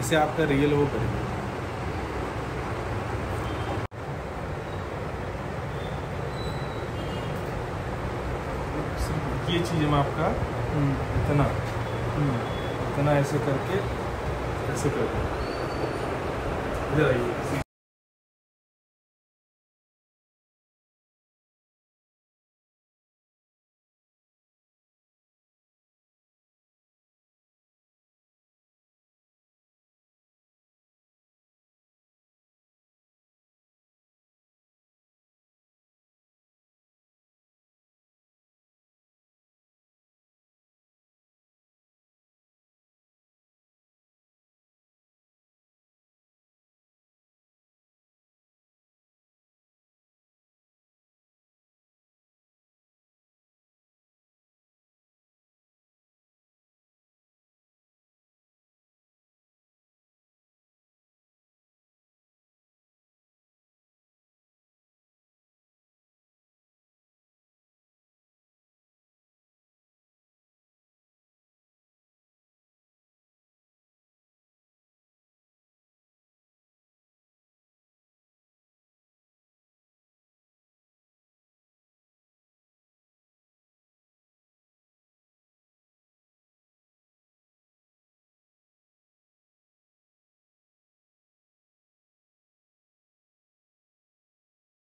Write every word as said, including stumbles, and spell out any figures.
जैसे आपका रियल वो करेंगे। ये चीज़ में आपका इतना इतना ऐसे करके ऐसे कर दो। इधर आइए।